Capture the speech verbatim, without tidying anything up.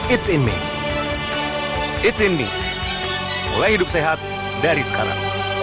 It's in me. It's in me. Mulai hidup sehat dari sekarang.